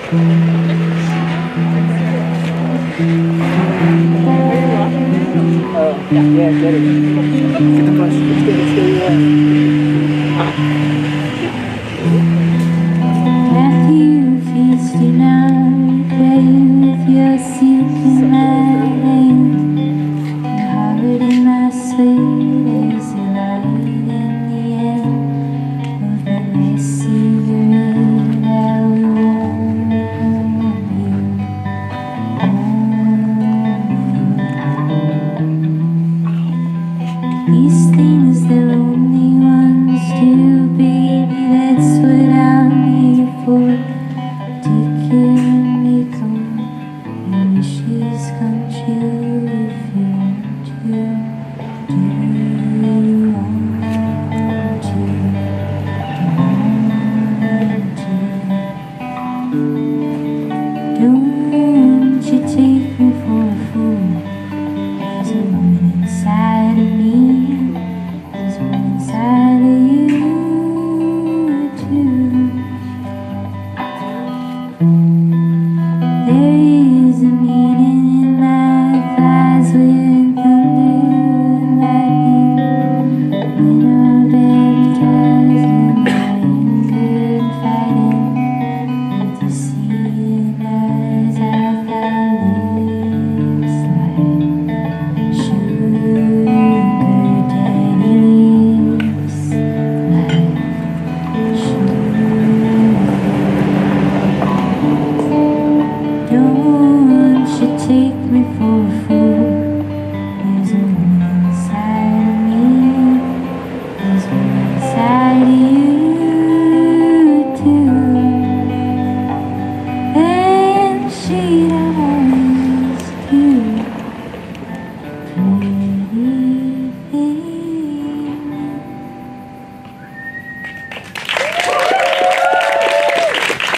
Yeah, get it. Get the bus. Let's go, Matthew, feast tonight, play with your secret mind. Your heart in my sleep is the light in the end of the messy grid. I will warm you. These things, they're only ones to baby, that's what I'm here for. Take care and make all your wishes come true if you want to. Do you want to? Don't you take me for a fool. There's a woman inside of me, there's one inside of you too.